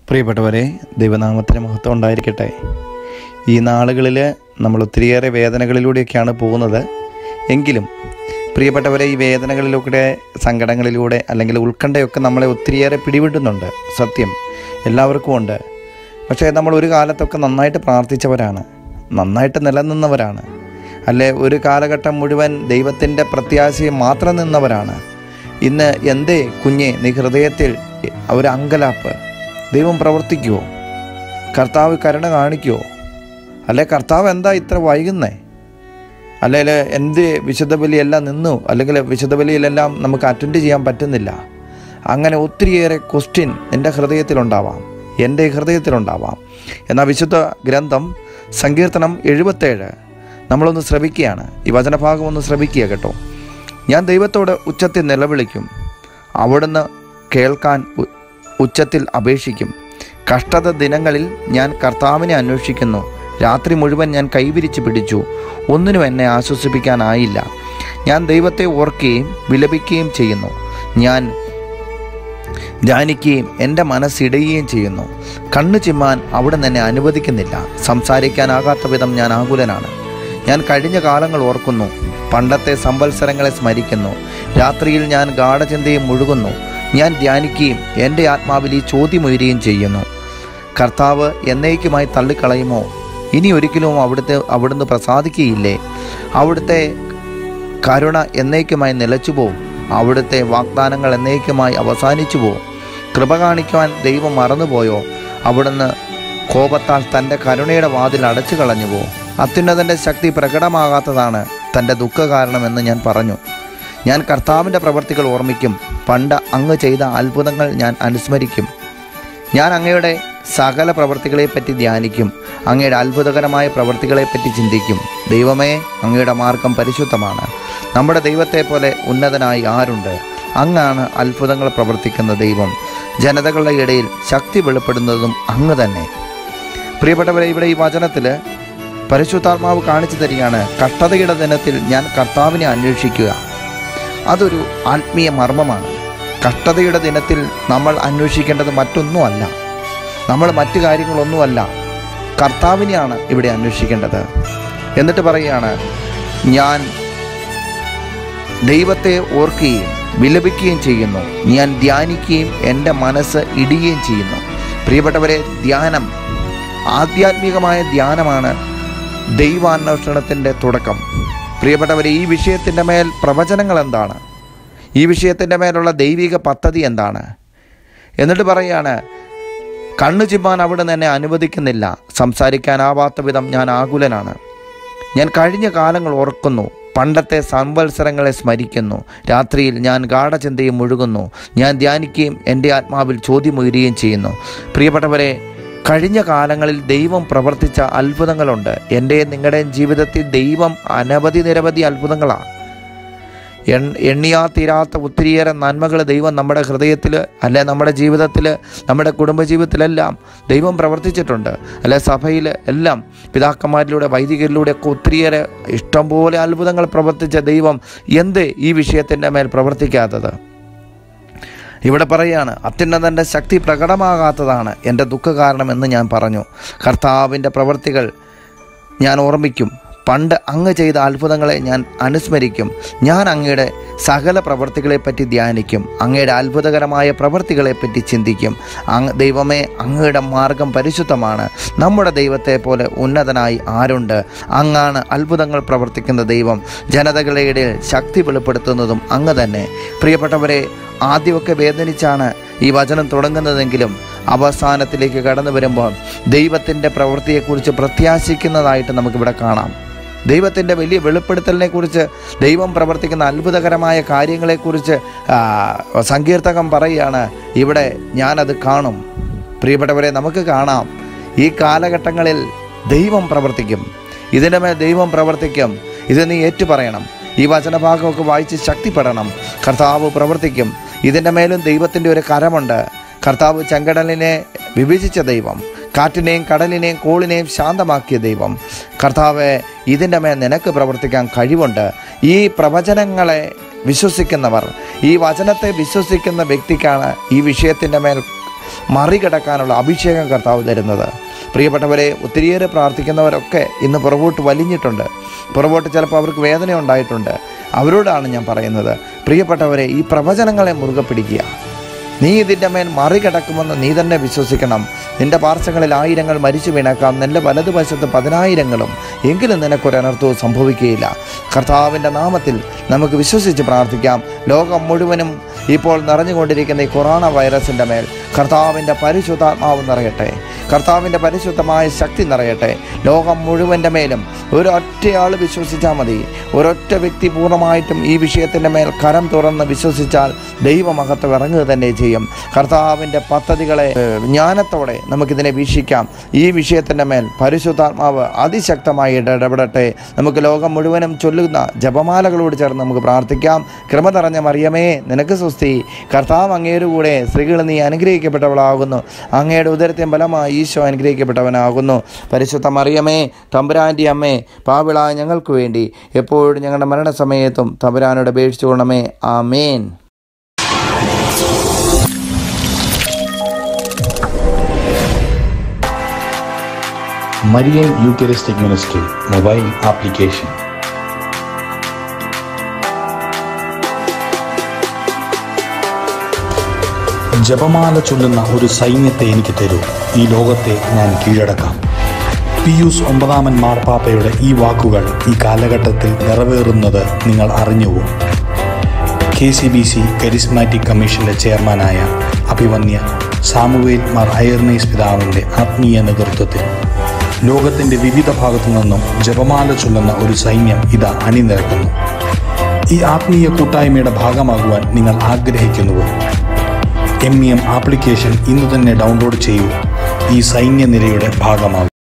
പ്രിയപ്പെട്ടവരെ, ദൈവനാമത്തിന് മഹത്വം ഉണ്ടായിരിക്കട്ടെ. ഈ നാളുകളിൽ നമ്മൾ ഒത്തിരിയേറെ വേദനകളിലൂടെയൊക്കെയാണ് പോകുന്നത്. എങ്കിലും പ്രിയപ്പെട്ടവരെ, ഈ വേദനകളിലൂടെ, സങ്കടങ്ങളിലൂടെ അല്ലെങ്കിൽ ഉത്കണ്ഠയൊക്കെ നമ്മളെ ഒത്തിരിയേറെ പിടിവിടുന്നുണ്ട്. സത്യം എല്ലാവർക്കും ഉണ്ട്. പക്ഷേ നമ്മൾ ഒരു കാലത്തൊക്കെ നന്നായിട്ട് പ്രാർത്ഥിച്ചവരാണ്, നന്നായിട്ട് നിലനിന്നവരാണ്, അല്ലെ ഒരു കാലഘട്ടം മുഴുവൻ ദൈവത്തിൻ്റെ പ്രത്യാശയെ മാത്രം നിന്നവരാണ്. ഇന്ന് എന്തേ കുഞ്ഞെ നീ ഹൃദയത്തിൽ ഒരു അങ്കലാപ്പ്? ദൈവം പ്രവർത്തിക്കുമോ? കർത്താവ് കരുണ കാണിക്കുമോ? അല്ലെ കർത്താവ് എന്താ ഇത്ര വൈകുന്നേ? അല്ലെങ്കിൽ എന്ത് വിശുദ്ധ ബലിയെല്ലാം നിന്നു, അല്ലെങ്കിൽ വിശുദ്ധ ബലിയിലെല്ലാം നമുക്ക് അറ്റൻഡ് ചെയ്യാൻ പറ്റുന്നില്ല? അങ്ങനെ ഒത്തിരിയേറെ ക്വസ്റ്റ്യൻ എൻ്റെ ഹൃദയത്തിലുണ്ടാവാം, എൻ്റെ ഹൃദയത്തിലുണ്ടാവാം. എന്നാൽ വിശുദ്ധ ഗ്രന്ഥം സങ്കീർത്തനം 77 നമ്മളൊന്ന് ശ്രവിക്കുകയാണ്. ഈ വചനഭാഗം ഒന്ന് ശ്രവിക്കുക കേട്ടോ. ഞാൻ ദൈവത്തോട് ഉച്ചത്തിൽ നിലവിളിക്കും, അവിടുന്ന് കേൾക്കാൻ ഉച്ചത്തിൽ അപേക്ഷിക്കും. കഷ്ടത ദിനങ്ങളിൽ ഞാൻ കർത്താവിനെ അന്വേഷിക്കുന്നു. രാത്രി മുഴുവൻ ഞാൻ കൈവിരിച്ച് പിടിച്ചു, ഒന്നിനും എന്നെ ആശ്വസിപ്പിക്കാനായില്ല. ഞാൻ ദൈവത്തെ ഓർക്കുകയും വിലപിക്കുകയും ചെയ്യുന്നു. ഞാൻ ധ്യാനിക്കുകയും എൻ്റെ മനസ്സിടയുകയും ചെയ്യുന്നു. കണ്ണു ചിമ്മാൻ അവിടെ എന്നെ അനുവദിക്കുന്നില്ല. സംസാരിക്കാനാകാത്ത വിധം ഞാൻ ആകുലനാണ്. ഞാൻ കഴിഞ്ഞ കാലങ്ങൾ ഓർക്കുന്നു, പണ്ടത്തെ സംവത്സരങ്ങളെ സ്മരിക്കുന്നു. രാത്രിയിൽ ഞാൻ ഗാഢചിന്തയും മുഴുകുന്നു. ഞാൻ ധ്യാനിക്കുകയും എൻ്റെ ആത്മാവിൽ ഈ ചോദ്യമുയരുകയും ചെയ്യുന്നു: കർത്താവ് എന്നേക്കുമായി തള്ളിക്കളയുമോ? ഇനി ഒരിക്കലും അവിടുന്ന് പ്രസാദിക്കുകയില്ലേ? അവിടുത്തെ കരുണ എന്നേക്കുമായി നിലച്ചു പോവും. അവിടുത്തെ വാഗ്ദാനങ്ങൾ എന്നേക്കുമായി അവസാനിച്ചു പോവും. കൃപ കാണിക്കുവാൻ ദൈവം മറന്നുപോയോ? അവിടുന്ന് കോപത്താൽ തൻ്റെ കരുണയുടെ വാതിൽ അടച്ചു കളഞ്ഞു പോവും. അത്യുന്നതൻ്റെ ശക്തി പ്രകടമാകാത്തതാണ് തൻ്റെ ദുഃഖ കാരണമെന്ന് ഞാൻ പറഞ്ഞു. ഞാൻ കർത്താവിൻ്റെ പ്രവൃത്തികൾ ഓർമ്മിക്കും. പണ്ട് അങ്ങ് ചെയ്ത അത്ഭുതങ്ങൾ ഞാൻ അനുസ്മരിക്കും. ഞാൻ അങ്ങയുടെ സകല പ്രവൃത്തികളെപ്പറ്റി ധ്യാനിക്കും. അങ്ങയുടെ അത്ഭുതകരമായ പ്രവൃത്തികളെപ്പറ്റി ചിന്തിക്കും. ദൈവമേ, അങ്ങയുടെ മാർഗം പരിശുദ്ധമാണ്. നമ്മുടെ ദൈവത്തെ പോലെ ഉന്നതനായി ആരുണ്ട്? അങ്ങാണ് അത്ഭുതങ്ങൾ പ്രവർത്തിക്കുന്ന ദൈവം. ജനതകളുടെ ഇടയിൽ ശക്തി വെളിപ്പെടുന്നതും അങ്ങ് തന്നെ. പ്രിയപ്പെട്ടവരെ, ഇവിടെ ഈ വചനത്തിൽ പരിശുദ്ധാത്മാവ് കാണിച്ചു തരികയാണ്, കഷ്ടതയുടെ ദിനത്തിൽ ഞാൻ കർത്താവിനെ അന്വേഷിക്കുക. അതൊരു ആത്മീയ മർമ്മമാണ്. കഷ്ടതയുടെ ദിനത്തിൽ നമ്മൾ അന്വേഷിക്കേണ്ടത് മറ്റൊന്നുമല്ല, നമ്മൾ മറ്റു കാര്യങ്ങളൊന്നുമല്ല, കർത്താവിനെയാണ് ഇവിടെ അന്വേഷിക്കേണ്ടത്. എന്നിട്ട് പറയുകയാണ്, ഞാൻ ദൈവത്തെ ഓർക്കുകയും വിലപിക്കുകയും ചെയ്യുന്നു. ഞാൻ ധ്യാനിക്കുകയും എൻ്റെ മനസ്സ് ഇടുകയും ചെയ്യുന്നു. പ്രിയപ്പെട്ടവരെ, ധ്യാനം, ആധ്യാത്മികമായ ധ്യാനമാണ് ദൈവാന്വേഷണത്തിൻ്റെ തുടക്കം. പ്രിയപ്പെട്ടവരെ, ഈ വിഷയത്തിൻ്റെ മേൽ പ്രവചനങ്ങൾ എന്താണ്? ഈ വിഷയത്തിൻ്റെ മേലുള്ള ദൈവിക പദ്ധതി എന്താണ്? എന്നിട്ട് പറയുകയാണ്, കണ്ണു ചിമ്മാൻ അവിടെ എന്നെ അനുവദിക്കുന്നില്ല. സംസാരിക്കാനാവാത്ത വിധം ഞാൻ ആകുലനാണ്. ഞാൻ കഴിഞ്ഞ കാലങ്ങൾ ഓർക്കുന്നു, പണ്ടത്തെ സംവത്സരങ്ങളെ സ്മരിക്കുന്നു. രാത്രിയിൽ ഞാൻ ഗാഢചിന്തയും മുഴുകുന്നു. ഞാൻ ധ്യാനിക്കുകയും എൻ്റെ ആത്മാവിൽ ചോദ്യമുയരുകയും ചെയ്യുന്നു. പ്രിയപ്പെട്ടവരെ, കഴിഞ്ഞ കാലങ്ങളിൽ ദൈവം പ്രവർത്തിച്ച അത്ഭുതങ്ങളുണ്ട്. എൻ്റെയും നിങ്ങളുടെയും ജീവിതത്തിൽ ദൈവം നിരവധി അത്ഭുതങ്ങളാണ്. എണ്ണിയാ തീരാത്ത ഒത്തിരിയേറെ നന്മകൾ ദൈവം നമ്മുടെ ഹൃദയത്തിൽ, അല്ലെ നമ്മുടെ ജീവിതത്തിൽ, നമ്മുടെ കുടുംബജീവിതത്തിലെല്ലാം ദൈവം പ്രവർത്തിച്ചിട്ടുണ്ട്. അല്ലെ സഭയിൽ എല്ലാം പിതാക്കന്മാരിലൂടെ, വൈദികരിലൂടെ ഒക്കെ ഒത്തിരിയേറെ ഇഷ്ടംപോലെ അത്ഭുതങ്ങൾ പ്രവർത്തിച്ച ദൈവം എന്ത് ഈ വിഷയത്തിൻ്റെ മേൽ പ്രവർത്തിക്കാത്തത്? ഇവിടെ പറയുകയാണ്, അത്യുന്നതൻ്റെ ശക്തി പ്രകടമാകാത്തതാണ് എൻ്റെ ദുഃഖ കാരണമെന്ന് ഞാൻ പറഞ്ഞു. കർത്താവിൻ്റെ പ്രവൃത്തികൾ ഞാൻ ഓർമ്മിക്കും. പണ്ട് അങ്ങ് ചെയ്ത അത്ഭുതങ്ങളെ ഞാൻ അനുസ്മരിക്കും. ഞാൻ അങ്ങയുടെ സകല പ്രവൃത്തികളെപ്പറ്റി ധ്യാനിക്കും. അങ്ങയുടെ അത്ഭുതകരമായ പ്രവൃത്തികളെപ്പറ്റി ചിന്തിക്കും. ദൈവമേ, അങ്ങയുടെ മാർഗം പരിശുദ്ധമാണ്. നമ്മുടെ ദൈവത്തെ പോലെ ഉന്നതനായി ആരുണ്ട്? അങ്ങാണ് അത്ഭുതങ്ങൾ പ്രവർത്തിക്കുന്ന ദൈവം. ജനതകളുടെ ഇടയിൽ ശക്തി വെളിപ്പെടുത്തുന്നതും അങ്ങ് തന്നെ. പ്രിയപ്പെട്ടവരെ, ആദ്യമൊക്കെ വേദനിച്ചാണ് ഈ വചനം തുടങ്ങുന്നതെങ്കിലും അവസാനത്തിലേക്ക് കടന്നു വരുമ്പോൾ ദൈവത്തിൻ്റെ പ്രവൃത്തിയെക്കുറിച്ച് പ്രത്യാശിക്കുന്നതായിട്ട് നമുക്കിവിടെ കാണാം. ദൈവത്തിൻ്റെ വലിയ വെളിപ്പെടുത്തലിനെക്കുറിച്ച്, ദൈവം പ്രവർത്തിക്കുന്ന അത്ഭുതകരമായ കാര്യങ്ങളെക്കുറിച്ച് സങ്കീർത്തകൻ പറയുകയാണ്, ഇവിടെ ഞാനത് കാണും. പ്രിയപ്പെട്ടവരെ, നമുക്ക് കാണാം, ഈ കാലഘട്ടങ്ങളിൽ ദൈവം പ്രവർത്തിക്കും. ഇതിൻ്റെ മേൽ ദൈവം പ്രവർത്തിക്കും. ഇത് നീ ഏറ്റുപറയണം. ഈ വചനഭാഗമൊക്കെ വായിച്ച് ശക്തിപ്പെടണം. കർത്താവ് പ്രവർത്തിക്കും. ഇതിൻ്റെ മേലും ദൈവത്തിൻ്റെ ഒരു കരമുണ്ട്. കർത്താവ് ചെങ്കടലിനെ വിഭജിച്ച ദൈവം, കാറ്റിനെയും കടലിനെയും കോളിനെയും ശാന്തമാക്കിയ ദൈവം. കർത്താവെ, ഇതിൻ്റെ മേൽ നിനക്ക് പ്രവർത്തിക്കാൻ കഴിവുണ്ട്. ഈ പ്രവചനങ്ങളെ വിശ്വസിക്കുന്നവർ, ഈ വചനത്തെ വിശ്വസിക്കുന്ന വ്യക്തിക്കാണ് ഈ വിഷയത്തിൻ്റെ മേൽ മറികടക്കാനുള്ള അഭിഷേകം കർത്താവ് തരുന്നത്. പ്രിയപ്പെട്ടവരെ, ഒത്തിരിയേറെ പ്രാർത്ഥിക്കുന്നവരൊക്കെ ഇന്ന് പുറകോട്ട് വലിഞ്ഞിട്ടുണ്ട്. പുറകോട്ട് ചിലപ്പോൾ അവർക്ക് വേദന ഉണ്ടായിട്ടുണ്ട്. അവരോടാണ് ഞാൻ പറയുന്നത്, പ്രിയപ്പെട്ടവരെ, ഈ പ്രവചനങ്ങളെ മുറുകെ പിടിക്കുക. നീ ഇതിൻ്റെ മേൽ മറികടക്കുമെന്ന് നീ തന്നെ വിശ്വസിക്കണം. നിൻ്റെ പാർശ്വങ്ങളിൽ 1000 മരിച്ചു വീണേക്കാം, നിൻ്റെ വലതുവശത്ത് 10,000, എങ്കിലും നിനക്കൊരനർത്ഥവും സംഭവിക്കുകയില്ല. കർത്താവിൻ്റെ നാമത്തിൽ നമുക്ക് വിശ്വസിച്ച് പ്രാർത്ഥിക്കാം. ലോകം മുഴുവനും ഇപ്പോൾ നിറഞ്ഞുകൊണ്ടിരിക്കുന്ന ഈ കൊറോണ വൈറസിൻ്റെ മേൽ കർത്താവിൻ്റെ പരിശുദ്ധാത്മാവ് നിറയട്ടെ. കർത്താവിൻ്റെ പരിശുദ്ധമായ ശക്തി നിറയട്ടെ. ലോകം മുഴുവൻ്റെ മേലും ഒരൊറ്റയാൾ വിശ്വസിച്ചാൽ മതി. ഒരൊറ്റ വ്യക്തി പൂർണ്ണമായിട്ടും ഈ വിഷയത്തിൻ്റെ മേൽ കരം തുറന്ന് വിശ്വസിച്ചാൽ ദൈവമഹത്വം ഇറങ്ങുക തന്നെ ചെയ്യും. കർത്താവിൻ്റെ പദ്ധതികളെ ജ്ഞാനത്തോടെ നമുക്കിതിനെ വീക്ഷിക്കാം. ഈ വിഷയത്തിൻ്റെ മേൽ പരിശുദ്ധാത്മാവ് അതിശക്തമായി ഇടപെടട്ടെ. നമുക്ക് ലോകം മുഴുവനും ചൊല്ലുന്ന ജപമാലകളോട് ചേർന്ന് നമുക്ക് പ്രാർത്ഥിക്കാം. കൃപ നിറഞ്ഞ മറിയമേ, നിനക്ക് സ്വസ്തി, കർത്താവ് അങ്ങയുടെ കൂടെ, സ്ത്രീകൾ നീ അനുഗ്രഹിക്കപ്പെട്ടവളാകുന്നു, അങ്ങയുടെ ഉദരത്തെ ഫലമായി ഈശോ അനുഗ്രഹിക്കപ്പെട്ടവനാകുന്നു. പരിശുദ്ധ മറിയമേ, തമ്പുരാൻ്റെ അമ്മേ, പാപികളായ ഞങ്ങൾക്ക് വേണ്ടി എപ്പോഴും ഞങ്ങളുടെ മരണസമയത്തും തമ്പുരാനോട് അപേക്ഷിച്ചു കൊള്ളണമേ. ആമേൻ. Marian Eucharistic Ministry mobile application. ജപമാല ചൊല്ലുന്ന ഒരു സൈന്യത്തെ എനിക്ക് തരൂ, ഈ ലോകത്തെ ഞാൻ കീഴടക്കാം. പിയൂസ് 9 മാർപ്പാപ്പയുടെ ഈ വാക്കുകൾ ഈ കാലഘട്ടത്തിൽ നിറവേറുന്നത് നിങ്ങൾ അറിഞ്ഞുവോ? KCBC കരിസ്മാറ്റിക് കമ്മീഷന്റെ ചെയർമാനായ അഭിവന്യ സാമുവേൽ മാർ ഐർനേസ് പിതാവിൻ്റെ ആത്മീയ നേതൃത്വത്തിൽ ലോകത്തിൻ്റെ വിവിധ ഭാഗത്തു നിന്നും ജപമാല ചൊല്ലുന്ന ഒരു സൈന്യം ഇതാ അണിനിരക്കുന്നു. ഈ ആത്മീയ കൂട്ടായ്മയുടെ ഭാഗമാകുവാൻ നിങ്ങൾ ആഗ്രഹിക്കുന്നുവോ? MEM ആപ്ലിക്കേഷൻ ഇന്ന് തന്നെ ഡൗൺലോഡ് ചെയ്യൂ. ഈ സൈന്യനിരയുടെ ഭാഗമാകും.